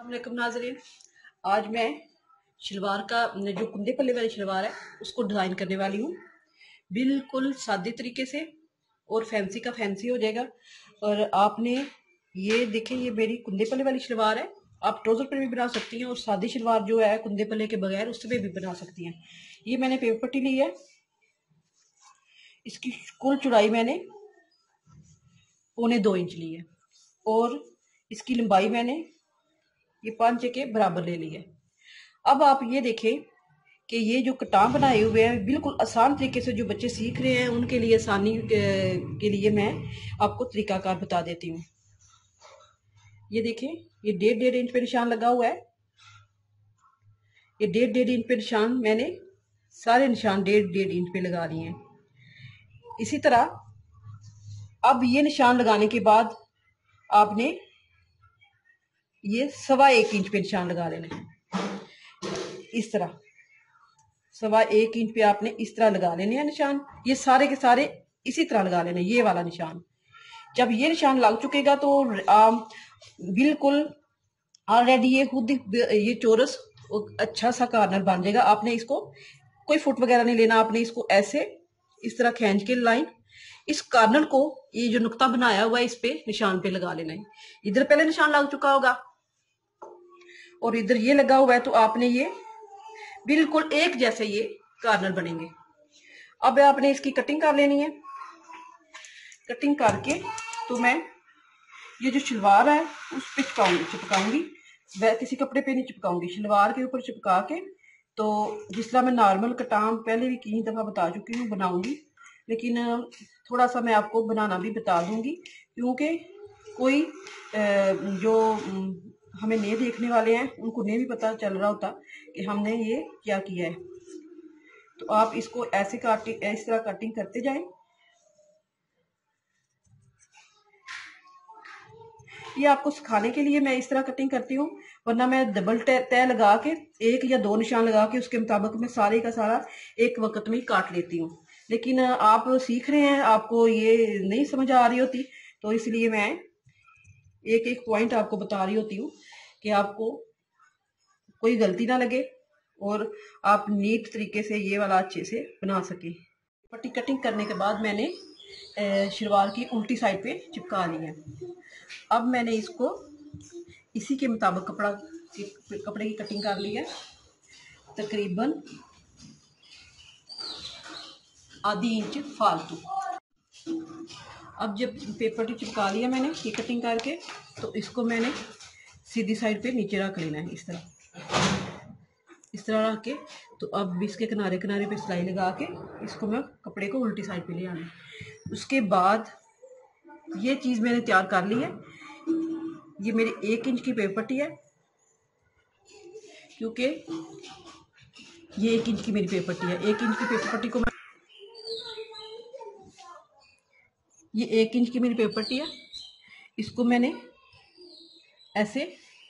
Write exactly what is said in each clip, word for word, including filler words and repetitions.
अस्सलामुअलैकुम नाज़रीन। आज मैं शलवार का जो कुंदे पल्ले वाली शलवार है उसको डिज़ाइन करने वाली हूँ, बिल्कुल सादे तरीके से और फैंसी का फैंसी हो जाएगा। और आपने ये देखें, ये मेरी कुंदे पल्ले वाली शलवार है। आप ट्राउज़र पर भी बना सकती हैं और सादी शलवार जो है कुंदे पल्ले के बगैर उस पर भी बना सकती हैं। ये मैंने पेपर पट्टी ली है, इसकी कुल चौड़ाई मैंने पौने दो इंच ली है और इसकी लंबाई मैंने ये पांचे के बराबर ले ली है। अब आप ये देखें कि ये जो कटान बनाए हुए हैं बिल्कुल आसान तरीके से जो बच्चे सीख रहे हैं उनके लिए आसानी के लिए मैं आपको तरीकाकार बता देती हूँ। ये देखें, ये डेढ़ डेढ़ इंच पे निशान लगा हुआ है। ये डेढ़ डेढ़ इंच पे निशान मैंने सारे निशान डेढ़ डेढ़ इंच पे लगा लिए हैं। इसी तरह अब ये निशान लगाने के बाद आपने ये सवा एक इंच पे निशान लगा लेना है। इस तरह सवा एक इंच पे आपने इस तरह लगा लेने हैं निशान। ये सारे के सारे इसी तरह लगा लेने, ये वाला निशान। जब ये निशान लग चुकेगा तो आ, बिल्कुल ऑलरेडी ये खुद ये चोरस अच्छा सा कॉर्नर बन जाएगा। आपने इसको कोई फुट वगैरह नहीं लेना, आपने इसको ऐसे इस तरह खींच के लाइन इस कॉर्नर को, ये जो नुक्ता बनाया हुआ है इस पे निशान पे लगा लेना है। इधर पहले निशान लग चुका होगा और इधर ये लगा हुआ है, तो आपने ये बिल्कुल एक जैसे ये कॉर्नर बनेंगे। अब आपने इसकी कटिंग कर लेनी है। कटिंग करके तो मैं ये जो शलवार है उस पे चिपकाऊंगी चिपकाऊंगी वह किसी कपड़े पे नहीं चिपकाऊंगी, शलवार के ऊपर चिपका के। तो जिस तरह मैं नॉर्मल कटाम पहले भी कई दफ़ा बता चुकी हूँ बनाऊंगी, लेकिन थोड़ा सा मैं आपको बनाना भी बता दूंगी, क्योंकि कोई जो हमें नहीं देखने वाले हैं उनको नहीं भी पता चल रहा होता कि हमने ये क्या किया है। तो आप इसको ऐसे काटिंग इस तरह कटिंग करते जाएं। ये आपको सिखाने के लिए मैं इस तरह कटिंग करती हूँ, वरना मैं डबल तय लगा के एक या दो निशान लगा के उसके मुताबिक मैं सारे का सारा एक वक्त में काट लेती हूँ। लेकिन आप सीख रहे हैं, आपको ये नहीं समझ आ रही होती, तो इसलिए मैं एक एक पॉइंट आपको बता रही होती हूँ कि आपको कोई गलती ना लगे और आप नीट तरीके से ये वाला अच्छे से बना सके। पट्टी कटिंग करने के बाद मैंने शलवार की उल्टी साइड पे चिपका ली है। अब मैंने इसको इसी के मुताबिक कपड़ा कपड़े की कटिंग कर ली है, तकरीबन आधी इंच फालतू। अब जब पेपर टी चिपका लिया मैंने ये कटिंग करके, तो इसको मैंने सीधी साइड पे नीचे रख लेना है। इस तरह इस तरह रख के तो अब इसके किनारे किनारे पे सिलाई लगा के इसको मैं कपड़े को उल्टी साइड पे ले आना। उसके बाद ये चीज़ मैंने तैयार कर ली है। ये मेरी एक इंच की पेपर पट्टी है, क्योंकि ये एक इंच की मेरी पेपर पट्टी है। एक इंच की पेपर पट्टी को मैं ये एक इंच की मेरी पेपर पट्टी है, इसको मैंने ऐसे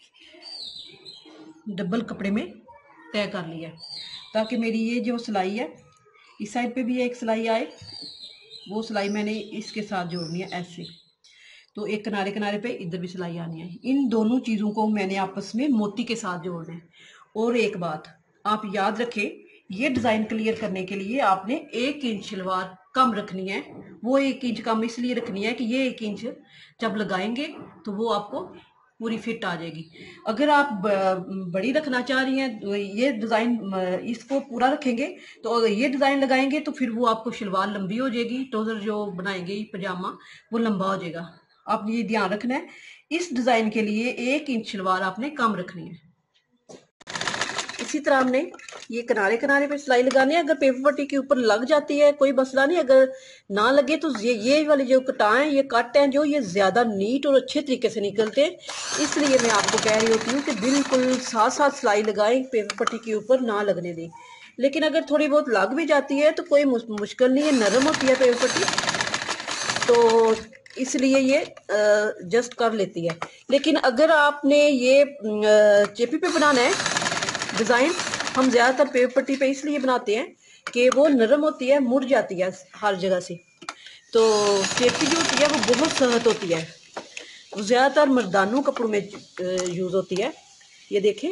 डबल कपड़े में तय कर लिया है, ताकि मेरी ये जो सिलाई है इस साइड पे भी एक सिलाई आए, वो सिलाई मैंने इसके साथ जोड़नी है ऐसे। तो एक किनारे किनारे पे इधर भी सिलाई आनी है। इन दोनों चीज़ों को मैंने आपस में मोती के साथ जोड़ना है। और एक बात आप याद रखें, ये डिज़ाइन क्लियर करने के लिए आपने एक इंच शलवार कम रखनी है। वो एक इंच कम इसलिए रखनी है कि ये एक इंच जब लगाएंगे तो वो आपको पूरी फिट आ जाएगी। अगर आप बड़ी रखना चाह रही हैं तो ये डिज़ाइन इसको पूरा रखेंगे, तो अगर ये डिज़ाइन लगाएंगे तो फिर वो आपको शलवार लंबी हो जाएगी, ट्राउज़र जो बनाएंगे पजामा वो लंबा हो जाएगा। आपने ये ध्यान रखना है, इस डिज़ाइन के लिए एक इंच शलवार आपने कम रखनी है। इसी तरह हमने ये किनारे किनारे पे सिलाई लगानी है। अगर पेपर पट्टी के ऊपर लग जाती है कोई मसला नहीं, अगर ना लगे तो ये ये वाले जो कटाएं ये कट हैं जो ये ज़्यादा नीट और अच्छे तरीके से निकलते हैं। इसलिए मैं आपको कह रही होती हूँ कि बिल्कुल साथ साथ सिलाई लगाएं, पेपर पट्टी के ऊपर ना लगने दें। लेकिन अगर थोड़ी बहुत लग भी जाती है तो कोई मुश्किल नहीं है, नरम होती है पेपर पट्टी, तो इसलिए ये जस्ट कर लेती है। लेकिन अगर आपने ये चेपी पे बनाना है डिज़ाइन, हम ज़्यादातर पेपर पट्टी पे इसलिए बनाते हैं कि वो नरम होती है, मुड़ जाती है हर जगह से। तो चेपी जो होती है वो बहुत सख्त होती है, वो ज़्यादातर मर्दानों कपड़ों में यूज़ होती है। ये देखें,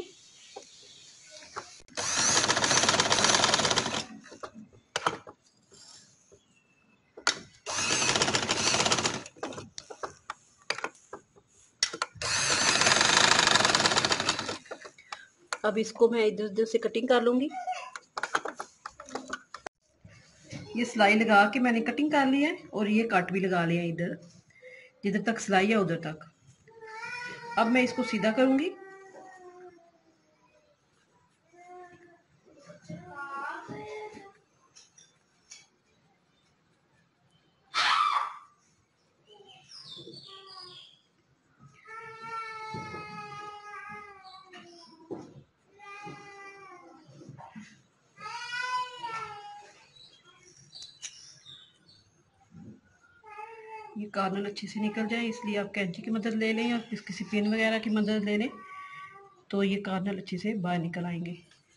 अब इसको मैं इधर उधर से कटिंग कर लूंगी। ये सिलाई लगा के मैंने कटिंग कर ली है और ये कट भी लगा लिया इधर, जिधर तक सिलाई है उधर तक। अब मैं इसको सीधा करूंगी। ये कार्नर अच्छे से निकल जाए इसलिए आप कैंची की मदद ले लें या किसी पिन वगैरह की मदद ले लें, तो ये कार्नर अच्छे से बाहर निकल आएंगे।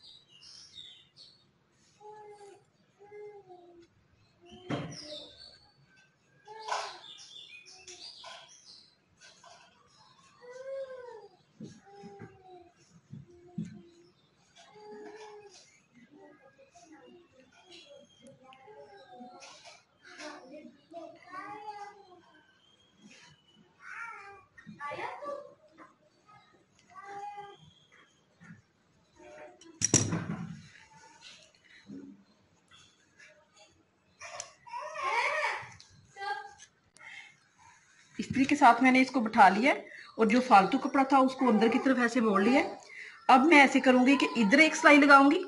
इस्त्री के साथ मैंने इसको बिठा लिया और जो फालतू कपड़ा था उसको अंदर की तरफ ऐसे मोड़ लिया। अब मैं ऐसे करूंगी कि इधर एक सिलाई लगाऊंगी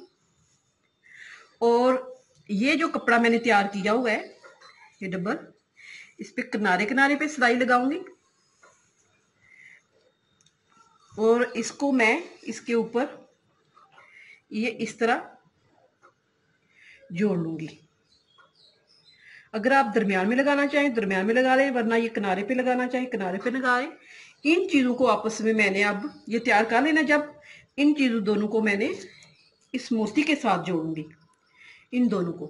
और ये जो कपड़ा मैंने तैयार किया हुआ है ये डबल, इस पे किनारे किनारे पे सिलाई लगाऊंगी और इसको मैं इसके ऊपर ये इस तरह जोड़ लूंगी। अगर आप दरमियान में लगाना चाहें दरमियान में लगा लें, वरना ये किनारे पे लगाना चाहें किनारे पे लगा लें। इन चीज़ों को आपस में मैंने अब ये तैयार कर लेना। जब इन चीज़ों दोनों को मैंने इस मोती के साथ जोड़ूंगी, इन दोनों को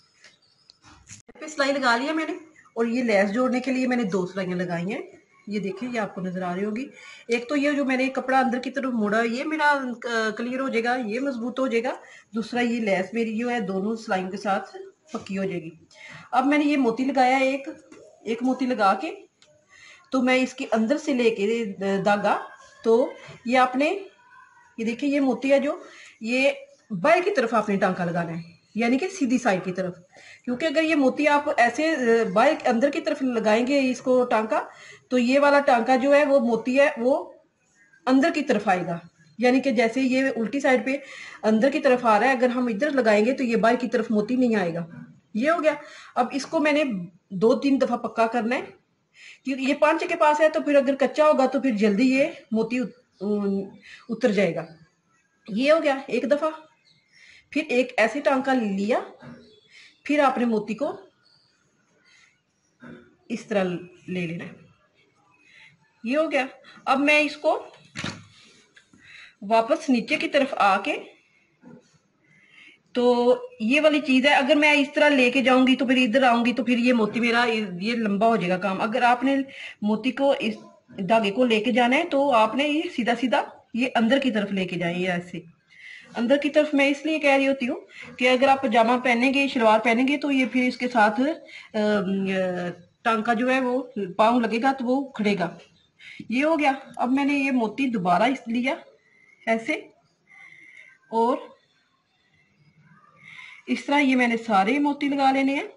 पे सिलाई लगा लिया मैंने और ये लेस जोड़ने के लिए मैंने दो सिलाइयाँ लगाई हैं। ये देखिए, ये आपको नजर आ रही होगी। एक तो ये जो मैंने कपड़ा अंदर की तरफ मोड़ा ये मेरा क्लियर हो जाएगा, ये मजबूत हो जाएगा। दूसरा ये लेस मेरी जो है दोनों सिलाइयों के साथ पक्की हो जाएगी। अब मैंने ये मोती लगाया एक एक मोती लगा के, तो मैं इसके अंदर से लेके धागा, तो ये आपने ये देखिए ये मोती है जो ये बाएं की तरफ आपने टांका लगाना है, यानी कि सीधी साइड की तरफ। क्योंकि अगर ये मोती आप ऐसे बाएं अंदर की तरफ लगाएंगे इसको टांका, तो ये वाला टांका जो है वो मोती है वो अंदर की तरफ आएगा, यानी कि जैसे ये उल्टी साइड पे अंदर की तरफ आ रहा है, अगर हम इधर लगाएंगे तो ये बाएं की तरफ मोती नहीं आएगा। ये हो गया। अब इसको मैंने दो तीन दफा पक्का करना है, क्योंकि ये पांच के पास है तो फिर अगर कच्चा होगा तो फिर जल्दी ये मोती उतर जाएगा। ये हो गया एक दफा। फिर एक ऐसे टांका लिया, फिर आपने मोती को इस तरह ले लेना है। ये हो गया। अब मैं इसको वापस नीचे की तरफ आके, तो ये वाली चीज है, अगर मैं इस तरह लेके जाऊंगी तो फिर इधर आऊंगी तो फिर ये मोती मेरा ये लंबा हो जाएगा काम। अगर आपने मोती को इस धागे को लेके जाना है तो आपने ये सीधा सीधा ये अंदर की तरफ लेके जाए, ऐसे अंदर की तरफ। मैं इसलिए कह रही होती हूँ कि अगर आप पजामा पहनेंगे शलवार पहनेंगे तो ये फिर इसके साथ टांका जो है वो पाँव लगेगा तो वो खड़ेगा। ये हो गया। अब मैंने ये मोती दोबारा इस लिया ऐसे, और इस तरह ये मैंने सारे मोती लगा लेने हैं।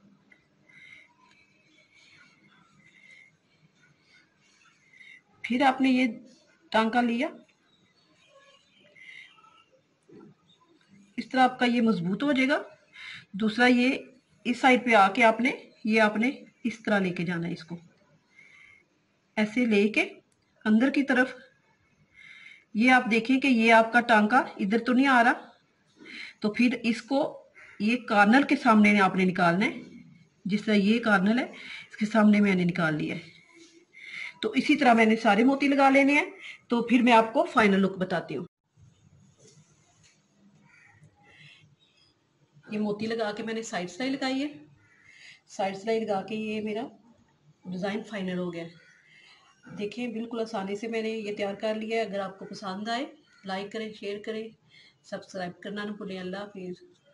फिर आपने ये टांका लिया, इस तरह आपका ये मजबूत हो जाएगा। दूसरा ये इस साइड पे आके आपने ये आपने इस तरह लेके जाना है, इसको ऐसे लेके अंदर की तरफ। ये आप देखिए कि ये आपका टांका इधर तो नहीं आ रहा, तो फिर इसको ये कार्नर के सामने आपने निकालना है। जिस तरह ये कार्नर है इसके सामने मैंने निकाल लिया है। तो इसी तरह मैंने सारे मोती लगा लेने हैं। तो फिर मैं आपको फाइनल लुक बताती हूँ। ये मोती लगा के मैंने साइड सिलाई लगाई है। साइड सिलाई लगा के ये मेरा डिज़ाइन फाइनल हो गया। देखें बिल्कुल आसानी से मैंने ये तैयार कर लिया है। अगर आपको पसंद आए लाइक करें, शेयर करें, सब्सक्राइब करना ना भूलें। अल्लाह हाफिज़।